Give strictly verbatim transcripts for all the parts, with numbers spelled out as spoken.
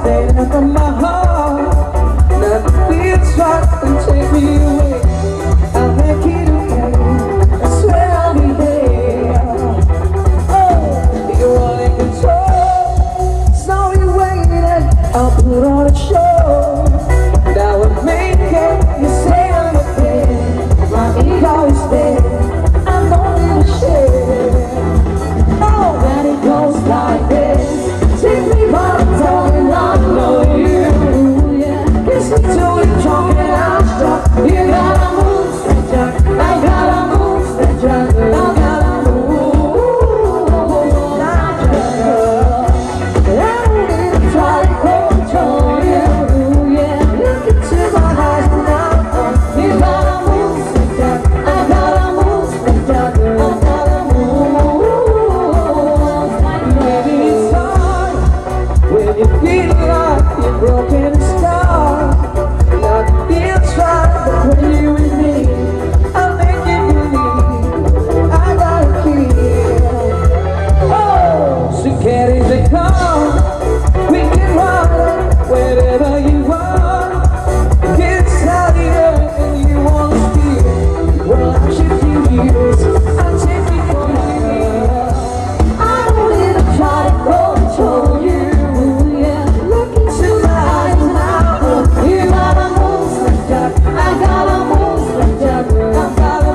staying from my heart. Nothing feels right and take me away. I'll make it okay, I swear I'll be there. Oh, you're all in control, so you waited, I'll put on a show. Now we're making, you say I'm okay, my ego is there, I don't give a shit. Oh, and it goes like this, take me by the tongue and I know you, yeah. Kiss me till you're drunk and I'm stuck. You gotta move, stretch out, I gotta move, stretch out, I gotta move, like a girl. I don't need to try to control you, yeah. Look into my eyes now, you gotta move, stretch out, I gotta move, stretch out, I gotta move. Maybe it's hard when you feel like you're broken and scarred. Nothing feels right, but when you're with me, I'll make you believe I got a key. Oh, so get in the car, we can ride wherever you want. Get excited and you wanna feel. Well, I should do years, I'll take you for me. I don't need to try to control you, yeah. Look into my eyes now, you gotta move, stretch out, I gotta move, stretch out, I gotta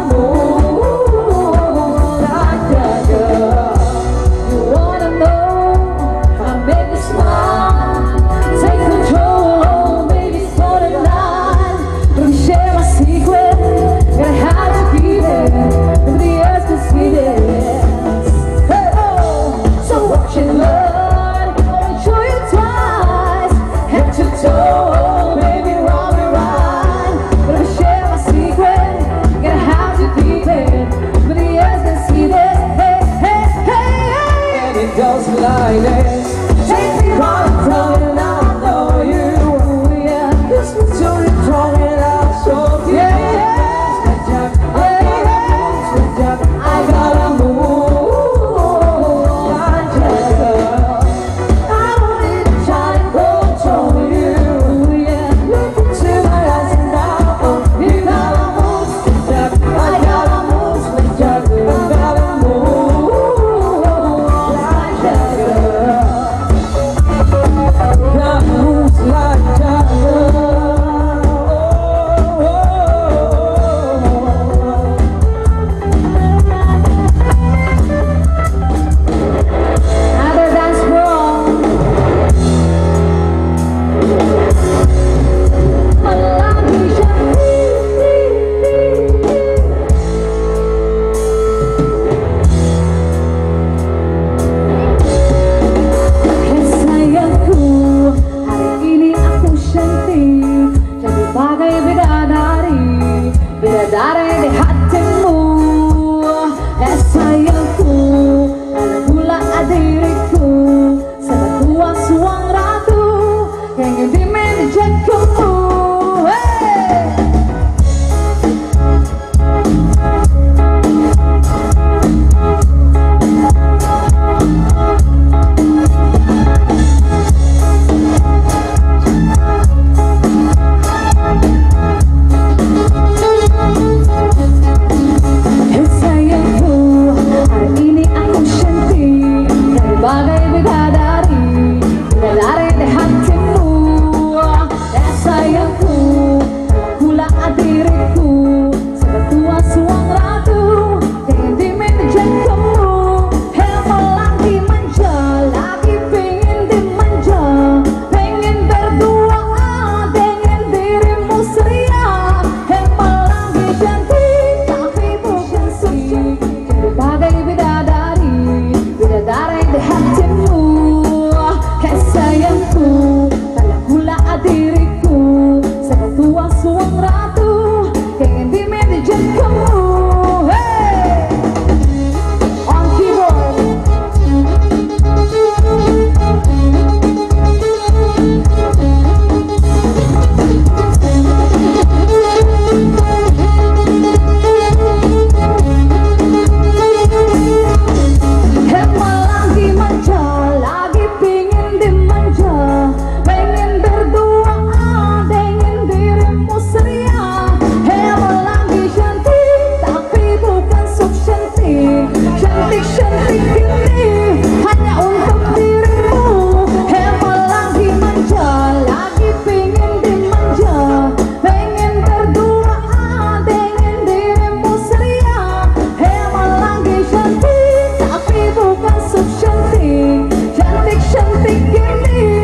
move like that girl. You wanna know, I make you smile, take control, oh baby, for the night. Let me share my secret, gonna have to keep it, nobody else can see this. Hey, oh, so watch it, Lord, I'll show you twice, head to toe, baby, roll me right. Let me share my secret, gonna have to keep it, nobody else can see this. Hey, hey, hey, hey. And it goes like this, take me by the tongue and I know you, yeah. Kiss me till you're drunk and I'll show you, yeah. Stretch out, I gotta move, stretch out, I gotta move like that girl. I don't need to try to control you, yeah. Look into my eyes and now, you gotta move, stretch out, I gotta move, stretch out, I gotta move like that girl. of something, something, something give me